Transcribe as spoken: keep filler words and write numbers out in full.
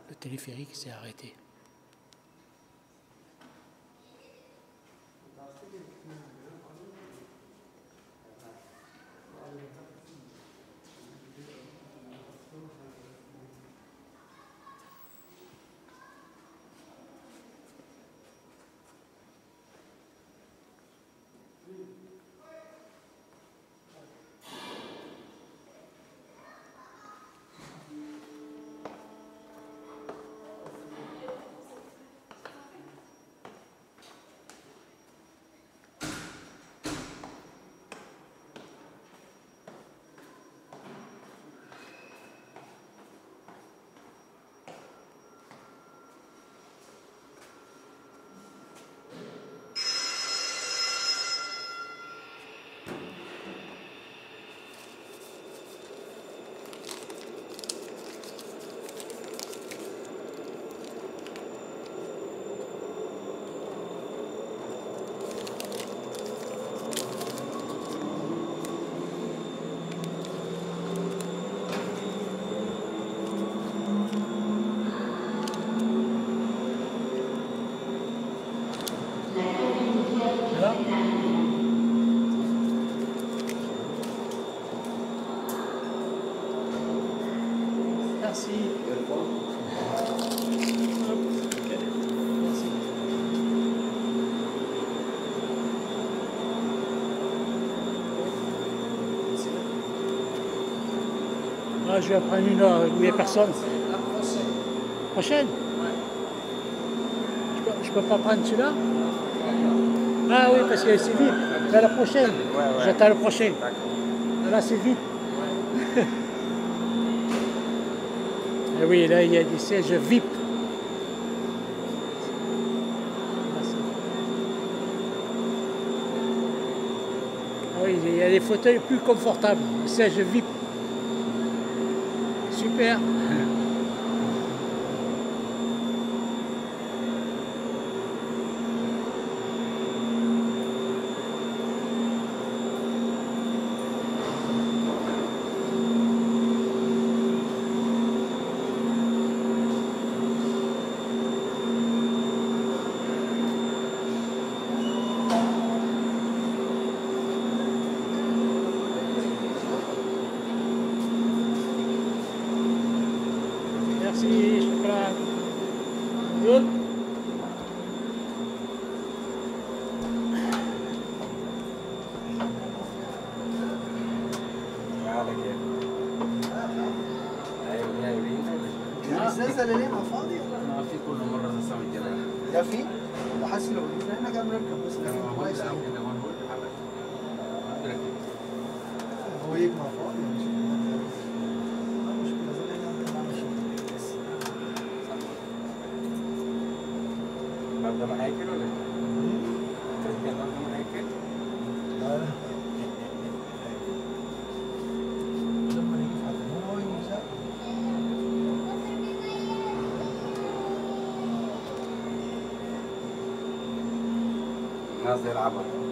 le téléphérique s'est arrêté. Merci. Merci. Ah, je vais prendre une heure où il n'y a personne. La prochaine. Prochaine? Ouais. Je peux, je peux pas prendre celui-là? Ah oui, parce que c'est vite. Là, la prochaine. Ouais, ouais. J'attends le prochain. D'accord. Là, c'est vite. Ouais. Ah oui, là, il y a des sièges V I P. Ah oui, il y a des fauteuils plus confortables. Siège V I P. Super. Merci, شكرا. Good. الزلزال ليه ما فاضي ولا؟ ما في كل مرة تسوي الجبل. ده في؟ وحاسس لو احنا قاعد نركب بس كان كويس قوي. هو يجمع فاضي مش مشكلة زي ما احنا ماشيين. برضه معايا كده ولا ايه؟ التسجيل برضه معايا كده؟ لا لا. لما نيجي في حد هو يمسك. ناس زي العبط.